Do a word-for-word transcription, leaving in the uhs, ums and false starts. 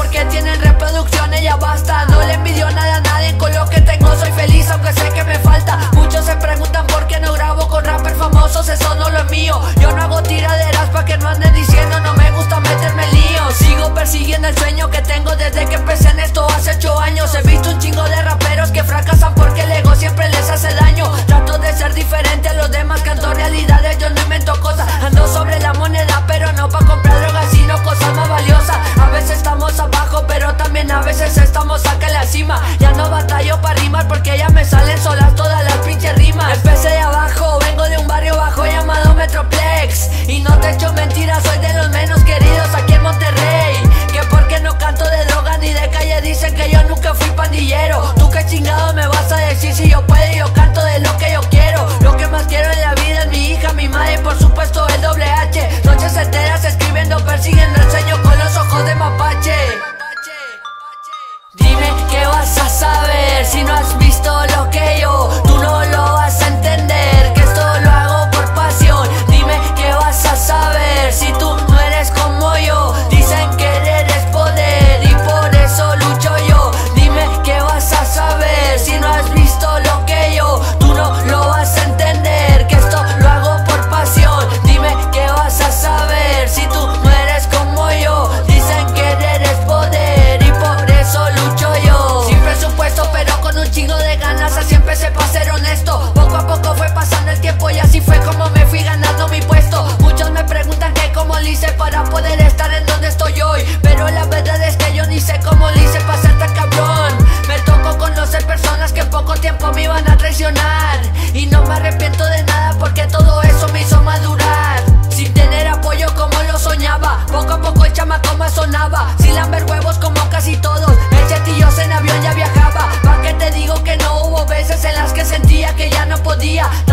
porque tienen reproducciones, ya basta. No le envidio nada a nadie, con lo que tengo soy feliz, aunque sé que me falta. Muchos se preguntan por qué no grabo con rappers famosos, eso no lo es mío. Yo no hago tiraderas pa' que no anden diciendo, no me gusta meterme líos. Sigo persiguiendo el sueño que tengo desde que empecé en esto hace ocho años. He visto un chingo de raperos que fracasan porque el ego siempre les hace daño. Trato de ser diferente a los demás, canto realidades, yo no invento cosas. Ando sobre la moneda, pero no pa' comprar drogas, sino cosas más valiosas. A veces estamos abajo, pero también a veces estamos acá en la cima. Ya no batallo pa' rimar porque ya me salen solas todas las pinches rimas. Empecé de abajo, vengo de un barrio bajo llamado Metroplex. Y no te echo mentiras, soy de los menos queridos aquí en Monterrey. Que porque no canto de droga ni de calle, dicen que yo nunca fui pandillero. Tú qué chingado me vas a decir si yo puedo y yo canto de lo que yo quiero. Lo que más quiero en la vida es mi hija, mi madre y por supuesto el doble H. Noches enteras escribiendo, persiguiendo el sueño con los ojos de mapache. Dime qué vas a saber si no has visto lo que yo. Tú no lo vas a entender, que esto lo hago por pasión. Dime qué vas a saber si tú no eres como yo. Dicen que eres poder y por eso lucho yo. Dime qué vas a saber si no has visto lo que yo. Tú no lo vas a entender, que esto lo hago por pasión. Dime qué vas a saber si tú no eres como yo. Dicen que eres poder y por eso lucho yo. Sin presupuesto pero con un chingo de ganas, así empecé pa' ser honesto. Poco a poco fue pasando el tiempo y así fue como me fui ganando mi puesto. Muchos me preguntan que cómo le hice para poder estar en donde estoy hoy, pero la verdad es que yo ni sé cómo le hice para ser tan cabrón. Me tocó conocer personas que en poco tiempo me iban a traicionar, y no me arrepiento de nada porque todo eso me hizo madurar. Sin tener apoyo como lo soñaba, poco a poco el chamaco más sonaba. Sin lamber huevos como casi todos, el chatillos en avión ya viajaba. Pa' que te digo que no hubo veces en las que sentía que ya no podía.